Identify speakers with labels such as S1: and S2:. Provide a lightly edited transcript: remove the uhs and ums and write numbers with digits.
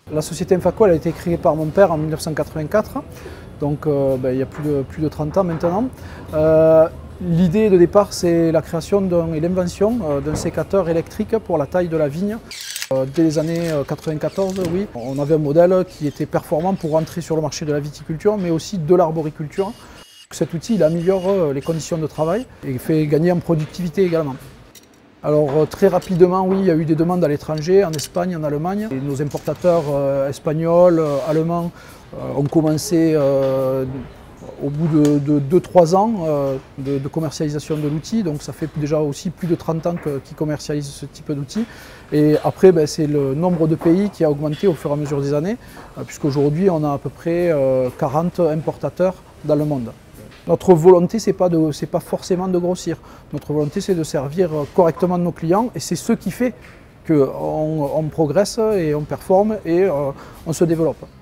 S1: La société Infaco elle a été créée par mon père en 1984, donc il y a plus de 30 ans maintenant. L'idée de départ, c'est la création et l'invention d'un sécateur électrique pour la taille de la vigne. Dès les années 94, oui, on avait un modèle qui était performant pour entrer sur le marché de la viticulture, mais aussi de l'arboriculture. Cet outil il améliore les conditions de travail et fait gagner en productivité également. Alors très rapidement, oui, il y a eu des demandes à l'étranger, en Espagne, en Allemagne. Et nos importateurs espagnols, allemands ont commencé au bout de 2-3 ans de commercialisation de l'outil. Donc ça fait déjà aussi plus de 30 ans qu'ils commercialisent ce type d'outil. Et après, c'est le nombre de pays qui a augmenté au fur et à mesure des années, puisqu'aujourd'hui on a à peu près 40 importateurs dans le monde. Notre volonté, ce n'est pas forcément de grossir. Notre volonté, c'est de servir correctement nos clients et c'est ce qui fait qu'on progresse et on performe et on se développe.